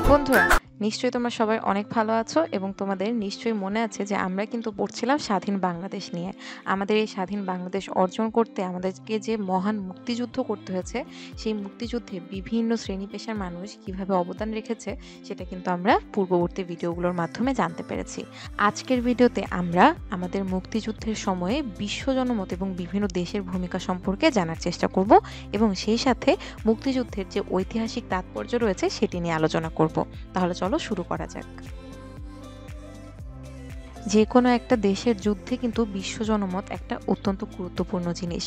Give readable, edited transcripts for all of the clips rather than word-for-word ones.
বন্ধুরা, নিশ্চয়ই তোমরা সবাই অনেক ভালো আছো এবং তোমাদের নিশ্চয়ই মনে আছে যে আমরা কিন্তু পড়ছিলাম স্বাধীন বাংলাদেশ নিয়ে। আমাদের এই স্বাধীন বাংলাদেশ অর্জন করতে আমাদেরকে যে মহান মুক্তিযুদ্ধ করতে হয়েছে, সেই মুক্তিযুদ্ধে বিভিন্ন শ্রেণী পেশার মানুষ কিভাবে অবদান রেখেছে সেটা কিন্তু আমরা পূর্ববর্তী ভিডিওগুলোর মাধ্যমে জানতে পেরেছি। আজকের ভিডিওতে আমরা আমাদের মুক্তিযুদ্ধের সময়ে বিশ্ব জনমত এবং বিভিন্ন দেশের ভূমিকা সম্পর্কে জানার চেষ্টা করব এবং সেই সাথে মুক্তিযুদ্ধের যে ঐতিহাসিক তাৎপর্য রয়েছে সেটি নিয়ে আলোচনা করব। তাহলে চলো শুরু করা যাক। যে কোনো একটা দেশের যুদ্ধে কিন্তু বিশ্ব জনমত একটা অত্যন্ত গুরুত্বপূর্ণ জিনিস।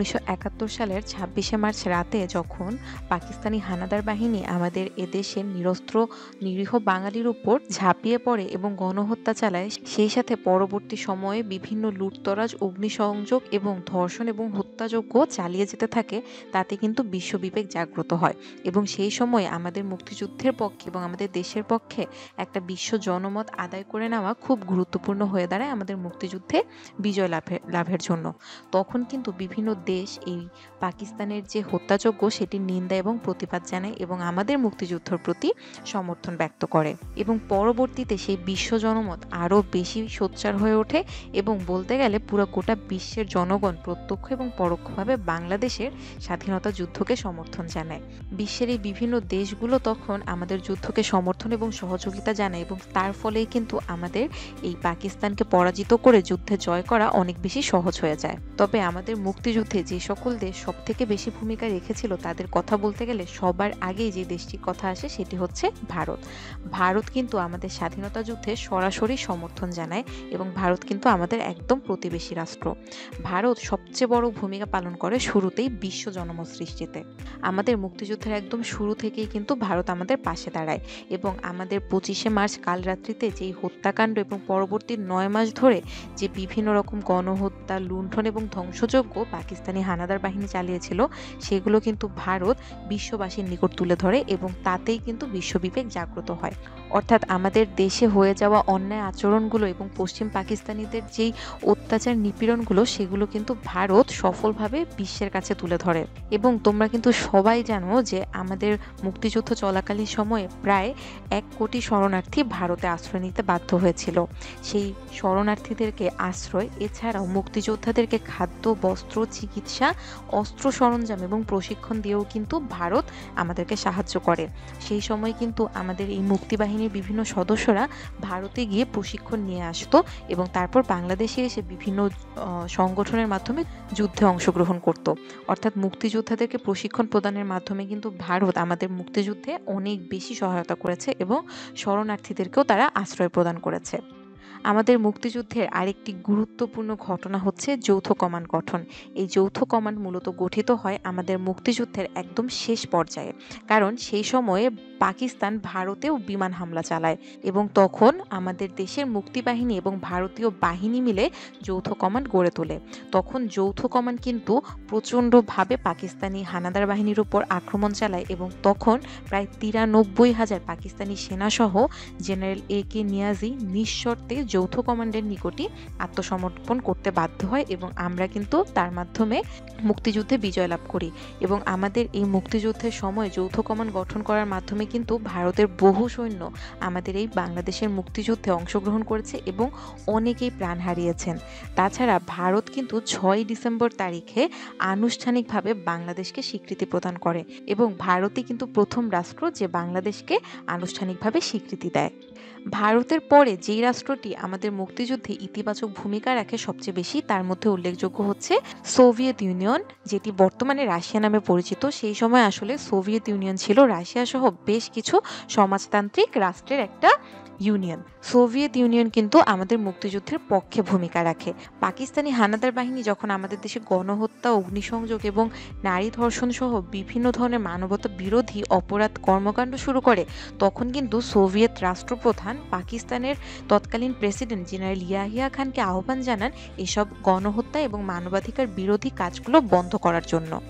1971 সালের 26শে মার্চ রাতে যখন পাকিস্তানি হানাদার বাহিনী আমাদের এদেশের নিরস্ত্র নিরীহ বাঙালির উপর ঝাঁপিয়ে পড়ে এবং গণহত্যা চালায়, সেই সাথে পরবর্তী সময়ে বিভিন্ন লুটতরাজ, অগ্নিসংযোগ এবং ধর্ষণ এবং হত্যাযজ্ঞ চালিয়ে যেতে থাকে, তাতে কিন্তু বিশ্ববিবেক জাগ্রত হয় এবং সেই সময় আমাদের মুক্তিযুদ্ধের পক্ষে এবং আমাদের দেশের পক্ষে একটা বিশ্ব জনমত আদায় করে নেওয়া খুব গুরুত্বপূর্ণ হয়ে দাঁড়ায় আমাদের মুক্তিযুদ্ধে বিজয় লাভের জন্য। তখন কিন্তু বিভিন্ন দেশ এই পাকিস্তানের যে হত্যাযজ্ঞ সেটির নিন্দা এবং প্রতিবাদ জানায় এবং আমাদের মুক্তিযুদ্ধের প্রতি সমর্থন ব্যক্ত করে এবং পরবর্তীতে সেই বিশ্ব জনমত আরও বেশি সোচ্চার হয়ে ওঠে এবং বলতে গেলে পুরো গোটা বিশ্বের জনগণ প্রত্যক্ষ এবং পরোক্ষভাবে বাংলাদেশের স্বাধীনতা যুদ্ধকে সমর্থন জানায়। বিশ্বের এই বিভিন্ন দেশগুলো তখন আমাদের যুদ্ধকে সমর্থন এবং সহযোগিতা জানায় এবং তার ফলেই কিন্তু আমাদের এই পাকিস্তানকে পরাজিত করে যুদ্ধে জয় করা অনেক বেশি সহজ হয়ে যায়। তবে আমাদের মুক্তিযুদ্ধে যে সকল দেশ সব থেকে বেশি ভূমিকা রেখেছিল তাদের কথা বলতে গেলে সবার আগেই যে দেশটির কথা আসে সেটি হচ্ছে ভারত। ভারত কিন্তু আমাদের স্বাধীনতা যুদ্ধে সরাসরি সমর্থন জানায় এবং ভারত কিন্তু আমাদের একদম প্রতিবেশী রাষ্ট্র। ভারত সবচেয়ে বড় ভূমিকা পালন করে শুরুতেই বিশ্ব জনমত সৃষ্টিতে। আমাদের মুক্তিযুদ্ধের একদম শুরু থেকেই কিন্তু ভারত আমাদের পাশে দাঁড়ায় এবং আমাদের 25শে মার্চ কাল রাত্রিতে যেই হত্যাকাণ্ড এবং পরবর্তী 9 মাস ধরে যে বিভিন্ন রকম গণহত্যা, লুণ্ঠন এবং ধ্বংসযজ্ঞ পাকিস্তানি হানাদার বাহিনী চালিয়েছিল, সেগুলো কিন্তু ভারত বিশ্ববাসীর নিকট তুলে ধরে এবং তাতেই কিন্তু বিশ্ববিবেক জাগ্রত হয়। অর্থাৎ আমাদের দেশে হয়ে যাওয়া অন্যায় আচরণগুলো এবং পশ্চিম পাকিস্তানিদের যেই অত্যাচার নিপীড়নগুলো সেগুলো কিন্তু ভারত সফলভাবে বিশ্বের কাছে তুলে ধরে। এবং তোমরা কিন্তু সবাই জানো যে আমাদের মুক্তিযুদ্ধ চলাকালীন সময়ে প্রায় 1 কোটি শরণার্থী ভারতে আশ্রয় নিতে বাধ্য হয়েছিল। সেই শরণার্থীদেরকে আশ্রয় এছাড়াও মুক্তিযোদ্ধাদেরকে খাদ্য, বস্ত্র, চিকিৎসা, অস্ত্র সরঞ্জাম এবং প্রশিক্ষণ দিয়েও কিন্তু ভারত আমাদেরকে সাহায্য করে। সেই সময় কিন্তু আমাদের এই মুক্তিবাহিনীর বিভিন্ন সদস্যরা ভারতে গিয়ে প্রশিক্ষণ নিয়ে আসতো এবং তারপর বাংলাদেশে এসে বিভিন্ন সংগঠনের মাধ্যমে যুদ্ধে অংশগ্রহণ করত। অর্থাৎ মুক্তিযোদ্ধাদেরকে প্রশিক্ষণ প্রদানের মাধ্যমে কিন্তু ভারত আমাদের মুক্তিযুদ্ধে অনেক বেশি সহায়তা করেছে এবং শরণার্থীদেরকেও তারা আশ্রয় প্রদান করেছে। আমাদের মুক্তিযুদ্ধের আরেকটি গুরুত্বপূর্ণ ঘটনা হচ্ছে যৌথ কমান্ড গঠন। এই যৌথ কমান্ড মূলত গঠিত হয় আমাদের মুক্তিযুদ্ধের একদম শেষ পর্যায়ে, কারণ সেই সময়ে পাকিস্তান ভারতেও বিমান হামলা চালায় এবং তখন আমাদের দেশের মুক্তিবাহিনী এবং ভারতীয় বাহিনী মিলে যৌথ কমান্ড গড়ে তোলে। তখন যৌথ কমান্ড কিন্তু প্রচণ্ডভাবে পাকিস্তানি হানাদার বাহিনীর উপর আক্রমণ চালায় এবং তখন প্রায় 93,000 পাকিস্তানি সেনাসহ জেনারেল AK নিয়াজি নিঃশর্তে যৌথ কমান্ডের নিকটই আত্মসমর্পণ করতে বাধ্য হয় এবং আমরা কিন্তু তার মাধ্যমে মুক্তিযুদ্ধে বিজয় লাভ করি। এবং আমাদের এই মুক্তিযুদ্ধের সময় যৌথ কমান্ড গঠন করার মাধ্যমে কিন্তু ভারতের বহু সৈন্য আমাদের এই বাংলাদেশের মুক্তিযুদ্ধে অংশগ্রহণ করেছে এবং অনেকেই প্রাণ হারিয়েছেন। তাছাড়া ভারত কিন্তু 6 ডিসেম্বর তারিখে আনুষ্ঠানিকভাবে বাংলাদেশকে স্বীকৃতি প্রদান করে এবং ভারতই কিন্তু প্রথম রাষ্ট্র যে বাংলাদেশকে আনুষ্ঠানিকভাবে স্বীকৃতি দেয়। ভারতের পরে যেই রাষ্ট্রটি আমাদের মুক্তিযুদ্ধে ইতিবাচক ভূমিকা রাখে সবচেয়ে বেশি, তার মধ্যে উল্লেখযোগ্য হচ্ছে সোভিয়েত ইউনিয়ন, যেটি বর্তমানে রাশিয়া নামে পরিচিত। সেই সময় আসলে সোভিয়েত ইউনিয়ন ছিল রাশিয়া সহ বেশ কিছু সমাজতান্ত্রিক রাষ্ট্রের একটা ইউনিয়ন। সোভিয়েত ইউনিয়ন কিন্তু আমাদের মুক্তিযুদ্ধের পক্ষে ভূমিকা রাখে। পাকিস্তানি হানাদার বাহিনী যখন আমাদের দেশে গণহত্যা, অগ্নিসংযোগ এবং নারী ধর্ষণ সহ বিভিন্ন ধরনের মানবতা বিরোধী অপরাধ কর্মকাণ্ড শুরু করে, তখন কিন্তু সোভিয়েত রাষ্ট্রপ্রধান পাকিস্তানের তৎকালীন প্রেসিডেন্ট জেনারেল ইয়াহিয়া খানকে আহ্বান জানান এসব গণহত্যা এবং মানবাধিকার বিরোধী কাজগুলো বন্ধ করার জন্য।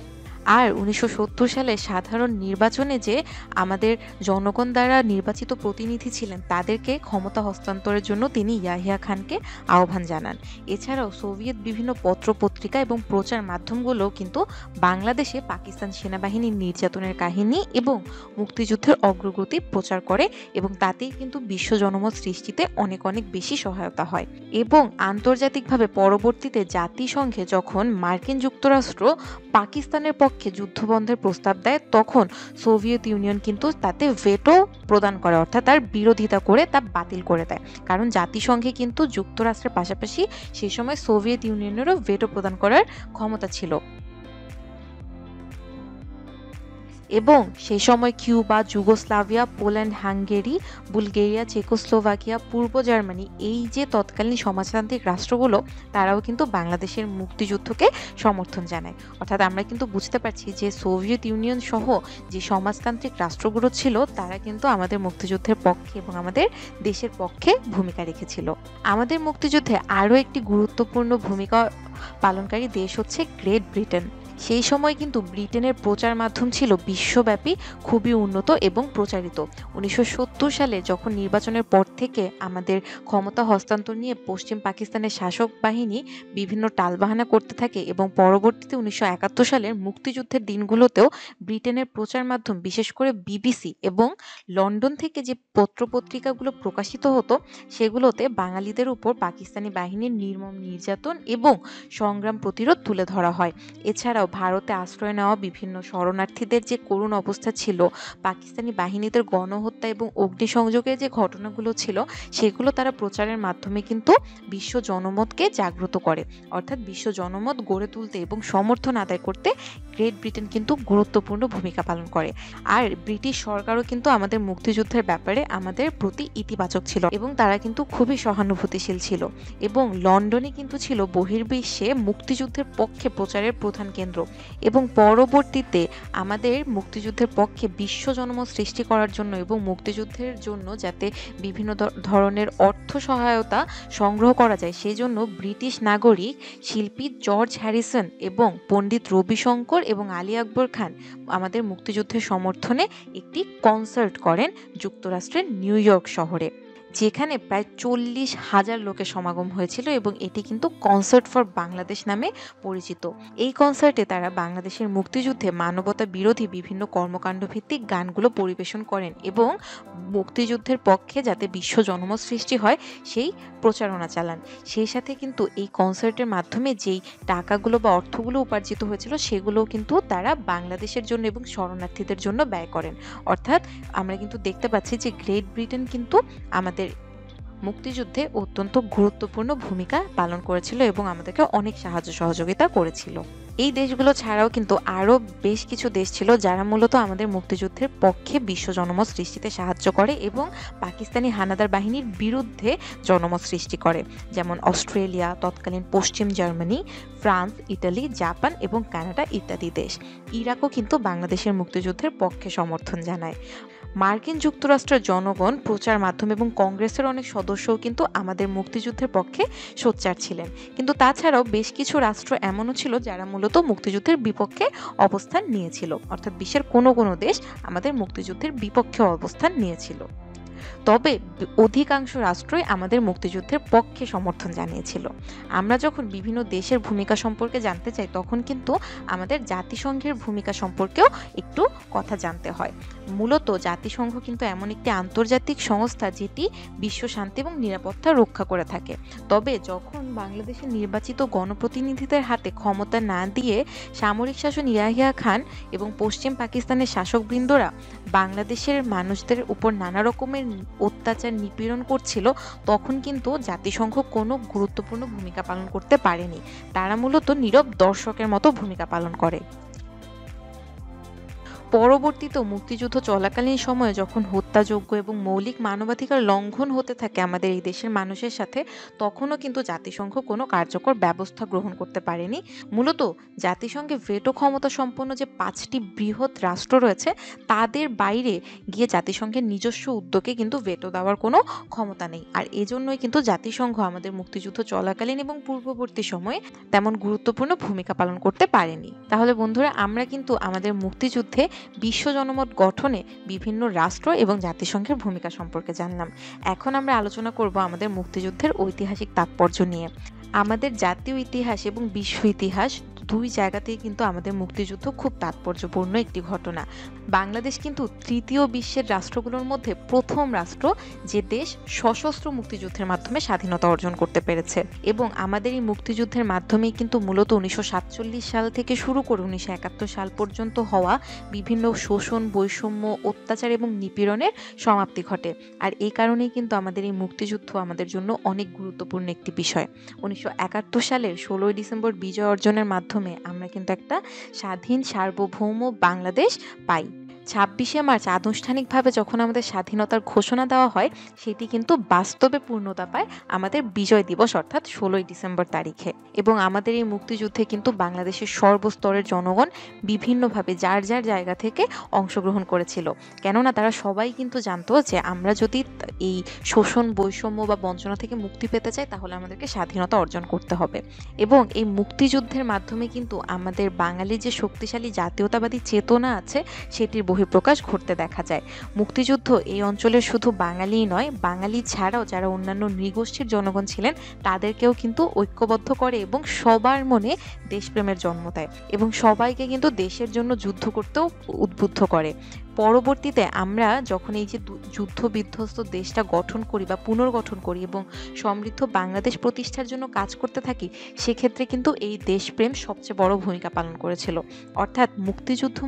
আর 1970 সালে সাধারণ নির্বাচনে যে আমাদের জনগণ দ্বারা নির্বাচিত প্রতিনিধি ছিলেন তাদেরকে ক্ষমতা হস্তান্তরের জন্য তিনি ইয়াহিয়া খানকে আহ্বান জানান। এছাড়াও সোভিয়েত বিভিন্ন পত্র-পত্রিকা এবং প্রচার মাধ্যমগুলোও কিন্তু বাংলাদেশে পাকিস্তান সেনাবাহিনীর নির্যাতনের কাহিনী এবং মুক্তিযুদ্ধের অগ্রগতি প্রচার করে এবং তাতেই কিন্তু বিশ্ব জনমত সৃষ্টিতে অনেক অনেক বেশি সহায়তা হয়। এবং আন্তর্জাতিকভাবে পরবর্তীতে জাতিসংঘে যখন মার্কিন যুক্তরাষ্ট্র পাকিস্তানের পক্ষে যুদ্ধবন্ধের প্রস্তাব দেয় তখন সোভিয়েত ইউনিয়ন কিন্তু তাতে ভেটো প্রদান করে, অর্থাৎ তার বিরোধিতা করে তা বাতিল করে দেয়। কারণ জাতিসংঘে কিন্তু যুক্তরাষ্ট্রের পাশাপাশি সে সময় সোভিয়েত ইউনিয়নেরও ভেটো প্রদান করার ক্ষমতা ছিল। এবং সেই সময় Cuba, Yugoslavia, Poland, Hungary, Bulgaria, Czechoslovakia, পূর্ব জার্মানি এই যে তৎকালীন সমাজতান্ত্রিক রাষ্ট্রগুলো তারাও কিন্তু বাংলাদেশের মুক্তিযুদ্ধকে সমর্থন জানায়। অর্থাৎ আমরা কিন্তু বুঝতে পারছি যে সোভিয়েত ইউনিয়ন সহ যে সমাজতান্ত্রিক রাষ্ট্রগুলো ছিল তারা কিন্তু আমাদের মুক্তিযুদ্ধের পক্ষে এবং আমাদের দেশের পক্ষে ভূমিকা রেখেছিল। আমাদের মুক্তিযুদ্ধে আরও একটি গুরুত্বপূর্ণ ভূমিকা পালনকারী দেশ হচ্ছে গ্রেট ব্রিটেন। সেই সময় কিন্তু ব্রিটেনের প্রচার মাধ্যম ছিল বিশ্বব্যাপী খুবই উন্নত এবং প্রচারিত। 1970 সালে যখন নির্বাচনের পর থেকে আমাদের ক্ষমতা হস্তান্তর নিয়ে পশ্চিম পাকিস্তানের শাসক বাহিনী বিভিন্ন টালবাহানা করতে থাকে এবং পরবর্তীতে 1971 সালের মুক্তিযুদ্ধের দিনগুলোতেও ব্রিটেনের প্রচার মাধ্যম বিশেষ করে বিবিসি এবং লন্ডন থেকে যে পত্রপত্রিকাগুলো প্রকাশিত হতো সেগুলোতে বাঙালিদের উপর পাকিস্তানি বাহিনীর নির্মম নির্যাতন এবং সংগ্রাম প্রতিরোধ তুলে ধরা হয়। এছাড়াও ভারতে আশ্রয় নেওয়া বিভিন্ন শরণার্থীদের যে করুণ অবস্থা ছিল, পাকিস্তানি বাহিনীদের গণহত্যা এবং অগ্নিসংযোগের যে ঘটনাগুলো ছিল সেগুলো তারা প্রচারের মাধ্যমে কিন্তু বিশ্ব জনমতকে জাগ্রত করে। অর্থাৎ বিশ্ব জনমত গড়ে তুলতে এবং সমর্থন আদায় করতে গ্রেট ব্রিটেন কিন্তু গুরুত্বপূর্ণ ভূমিকা পালন করে। আর ব্রিটিশ সরকারও কিন্তু আমাদের মুক্তিযুদ্ধের ব্যাপারে আমাদের প্রতি ইতিবাচক ছিল এবং তারা কিন্তু খুবই সহানুভূতিশীল ছিল। এবং লন্ডনে কিন্তু ছিল বহির্বিশ্বে মুক্তিযুদ্ধের পক্ষে প্রচারের প্রধান কেন্দ্র এবং পরবর্তীতে আমাদের মুক্তিযুদ্ধের পক্ষে বিশ্ব জনমত সৃষ্টি করার জন্য এবং মুক্তিযুদ্ধের জন্য যাতে বিভিন্ন ধরনের অর্থ সহায়তা সংগ্রহ করা যায় সেজন্য ব্রিটিশ নাগরিক শিল্পী জর্জ হ্যারিসন এবং পণ্ডিত রবি শঙ্কর এবং আলী আকবর খান আমাদের মুক্তিযুদ্ধের সমর্থনে একটি কনসার্ট করেন যুক্তরাষ্ট্রের নিউ ইয়র্ক শহরে, যেখানে প্রায় 40,000 লোকের সমাগম হয়েছিল এবং এটি কিন্তু কনসার্ট ফর বাংলাদেশ নামে পরিচিত। এই কনসার্টে তারা বাংলাদেশের মুক্তিযুদ্ধে মানবতা বিরোধী বিভিন্ন কর্মকাণ্ড ভিত্তিক গানগুলো পরিবেশন করেন এবং মুক্তিযুদ্ধের পক্ষে যাতে বিশ্ব জনমত সৃষ্টি হয় সেই প্রচারণা চালান। সেই সাথে কিন্তু এই কনসার্টের মাধ্যমে যেই টাকাগুলো বা অর্থগুলো উপার্জিত হয়েছিল সেগুলোও কিন্তু তারা বাংলাদেশের জন্য এবং শরণার্থীদের জন্য ব্যয় করেন। অর্থাৎ আমরা কিন্তু দেখতে পাচ্ছি যে গ্রেট ব্রিটেন কিন্তু আমাদের মুক্তিযুদ্ধে অত্যন্ত গুরুত্বপূর্ণ ভূমিকা পালন করেছিল এবং আমাদেরকে অনেক সাহায্য সহযোগিতা করেছিল। এই দেশগুলো ছাড়াও কিন্তু আরও বেশ কিছু দেশ ছিল যারা মূলত আমাদের মুক্তিযুদ্ধের পক্ষে বিশ্ব জনমত সৃষ্টিতে সাহায্য করে এবং পাকিস্তানি হানাদার বাহিনীর বিরুদ্ধে জনমত সৃষ্টি করে, যেমন অস্ট্রেলিয়া, তৎকালীন পশ্চিম জার্মানি, ফ্রান্স, ইটালি, জাপান এবং কানাডা ইত্যাদি দেশ। ইরাকও কিন্তু বাংলাদেশের মুক্তিযুদ্ধের পক্ষে সমর্থন জানায়। মার্কিন যুক্তরাষ্ট্রের জনগণ, প্রচার মাধ্যম এবং কংগ্রেসের অনেক সদস্যও কিন্তু আমাদের মুক্তিযুদ্ধের পক্ষে সোচ্চার ছিলেন। কিন্তু তাছাড়াও বেশ কিছু রাষ্ট্র এমনও ছিল যারা মূলত মুক্তিযুদ্ধের বিপক্ষে অবস্থান নিয়েছিল, অর্থাৎ বিশ্বের কোনো কোনো দেশ আমাদের মুক্তিযুদ্ধের বিপক্ষে অবস্থান নিয়েছিল। তবে অধিকাংশ রাষ্ট্রই আমাদের মুক্তিযুদ্ধের পক্ষে সমর্থন জানিয়েছিল। আমরা যখন বিভিন্ন দেশের ভূমিকা সম্পর্কে জানতে চাই তখন কিন্তু আমাদের জাতিসংঘের ভূমিকা সম্পর্কেও একটু কথা জানতে হয়। মূলত জাতিসংঘ কিন্তু এমন একটি আন্তর্জাতিক সংস্থা যেটি বিশ্ব শান্তি এবং নিরাপত্তা রক্ষা করে থাকে। তবে যখন বাংলাদেশের নির্বাচিত গণপ্রতিনিধিদের হাতে ক্ষমতা না দিয়ে সামরিক শাসন ইয়াহিয়া খান এবং পশ্চিম পাকিস্তানের শাসকবৃন্দরা বাংলাদেশের মানুষদের উপর নানা রকমের অত্যাচার নিপীড়ন করছিল তখন কিন্তু জাতিসংঘ কোনো গুরুত্বপূর্ণ ভূমিকা পালন করতে পারেনি। তারা মূলত নীরব দর্শকের মতো ভূমিকা পালন করে। পরবর্তীতে মুক্তিযুদ্ধ চলাকালীন সময়ে যখন হত্যাযোগ্য এবং মৌলিক মানবাধিকার লঙ্ঘন হতে থাকে আমাদের এই দেশের মানুষের সাথে, তখনও কিন্তু জাতিসংঘ কোনো কার্যকর ব্যবস্থা গ্রহণ করতে পারেনি। মূলত জাতিসংঘে ভেটো ক্ষমতা সম্পন্ন যে 5টি বৃহৎ রাষ্ট্র রয়েছে তাদের বাইরে গিয়ে জাতিসংঘের নিজস্ব উদ্যোগে কিন্তু ভেটো দেওয়ার কোনো ক্ষমতা নেই। আর এজন্যই কিন্তু জাতিসংঘ আমাদের মুক্তিযুদ্ধ চলাকালীন এবং পূর্ববর্তী সময়ে তেমন গুরুত্বপূর্ণ ভূমিকা পালন করতে পারেনি। তাহলে বন্ধুরা, আমরা কিন্তু আমাদের মুক্তিযুদ্ধে বিশ্ব জনমত গঠনে বিভিন্ন রাষ্ট্র এবং জাতিসংঘের ভূমিকা সম্পর্কে জানলাম। এখন আমরা আলোচনা করব আমাদের মুক্তিযুদ্ধের ঐতিহাসিক তাৎপর্য নিয়ে। আমাদের জাতীয় ইতিহাস এবং বিশ্ব ইতিহাস দুই জায়গাতেই কিন্তু আমাদের মুক্তিযুদ্ধ খুব তাৎপর্যপূর্ণ একটি ঘটনা। বাংলাদেশ কিন্তু তৃতীয় বিশ্বের রাষ্ট্রগুলোর মধ্যে প্রথম রাষ্ট্র যে দেশ সশস্ত্র মুক্তিযুদ্ধের মাধ্যমে স্বাধীনতা অর্জন করতে পেরেছে। এবং আমাদের এই মুক্তিযুদ্ধের মাধ্যমেই কিন্তু মূলত 1947 সাল থেকে শুরু করে 1971 সাল পর্যন্ত হওয়া বিভিন্ন শোষণ, বৈষম্য, অত্যাচার এবং নিপীড়নের সমাপ্তি ঘটে। আর এই কারণেই কিন্তু আমাদের এই মুক্তিযুদ্ধ আমাদের জন্য অনেক গুরুত্বপূর্ণ একটি বিষয়। 1971 সালের 16 ডিসেম্বর বিজয় অর্জনের মাধ্যমে আমরা কিন্তু একটা স্বাধীন সার্বভৌম বাংলাদেশ পাই। 26শে মার্চ আনুষ্ঠানিকভাবে যখন আমাদের স্বাধীনতার ঘোষণা দেওয়া হয়, সেটি কিন্তু বাস্তবে পূর্ণতা পায় আমাদের বিজয় দিবস অর্থাৎ 16 ডিসেম্বর তারিখে। এবং আমাদের এই মুক্তিযুদ্ধে কিন্তু বাংলাদেশের সর্বস্তরের জনগণ বিভিন্নভাবে যার যার জায়গা থেকে অংশগ্রহণ করেছিল। কেননা তারা সবাই কিন্তু জানতো যে আমরা যদি এই শোষণ, বৈষম্য বা বঞ্চনা থেকে মুক্তি পেতে চাই তাহলে আমাদেরকে স্বাধীনতা অর্জন করতে হবে। এবং এই মুক্তিযুদ্ধের মাধ্যমে কিন্তু আমাদের বাঙালির যে শক্তিশালী জাতীয়তাবাদী চেতনা আছে সেটির বহিঃপ্রকাশ ঘটতে দেখা যায়। মুক্তিযুদ্ধ এই অঞ্চলের শুধু বাঙালিই নয়, বাঙালি ছাড়াও যারা অন্যান্য নৃগোষ্ঠীর জনগণ ছিলেন তাদেরকেও কিন্তু ঐক্যবদ্ধ করে এবং সবার মনে দেশপ্রেমের জন্ম দেয় এবং সবাইকে কিন্তু দেশের জন্য যুদ্ধ করতেও উদ্বুদ্ধ করে। পরবর্তীতে আমরা যখন এই যে যুদ্ধ বিধ্বস্ত দেশটা গঠন করি বা পুনর্গঠন করি এবং সমৃদ্ধ বাংলাদেশ প্রতিষ্ঠার জন্য কাজ করতে থাকি, সেক্ষেত্রে কিন্তু এই দেশপ্রেম সবচেয়ে বড় ভূমিকা পালন করেছিল। অর্থাৎ মুক্তিযুদ্ধ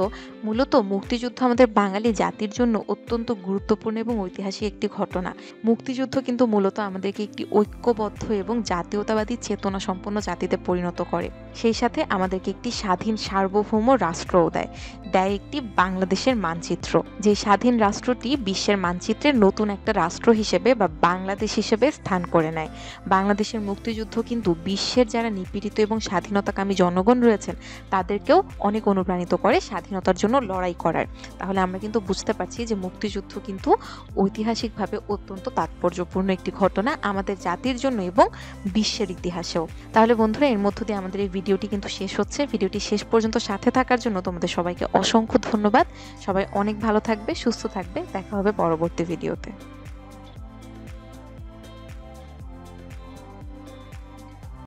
মূলত মুক্তিযুদ্ধ আমাদের বাঙালি জাতির জন্য অত্যন্ত গুরুত্বপূর্ণ এবং ঐতিহাসিক একটি ঘটনা। মুক্তিযুদ্ধ কিন্তু মূলত আমাদেরকে একটি ঐক্যবদ্ধ এবং জাতীয়তাবাদী চেতনা সম্পন্ন জাতিতে পরিণত করে। সেই সাথে আমাদেরকে একটি স্বাধীন সার্বভৌম রাষ্ট্রও দেয় একটি বাংলাদেশের মানচিত্র। যে স্বাধীন রাষ্ট্রটি বিশ্বের মানচিত্রে নতুন একটা রাষ্ট্র হিসেবে বা বাংলাদেশ হিসেবে স্থান করে নেয়। বাংলাদেশের মুক্তিযুদ্ধ কিন্তু বিশ্বের যারা নিপীড়িত এবং স্বাধীনতাকামী জনগণ রয়েছেন তাদেরকেও অনেক অনুপ্রাণিত করে স্বাধীনতার জন্য লড়াই করার। তাহলে আমরা কিন্তু বুঝতে পারছি যে মুক্তিযুদ্ধ কিন্তু ঐতিহাসিকভাবে অত্যন্ত তাৎপর্যপূর্ণ একটি ঘটনা আমাদের জাতির জন্য এবং বিশ্বের ইতিহাসেও। তাহলে বন্ধুরা, এর মধ্য দিয়ে আমাদের এই ভিডিওটি কিন্তু শেষ হচ্ছে। ভিডিওটি শেষ পর্যন্ত সাথে থাকার জন্য তোমাদের সবাইকে অসংখ্য ধন্যবাদ। সবাই অনেক ভালো থাকবে, সুস্থ থাকবে। দেখা হবে পরবর্তী ভিডিওতে।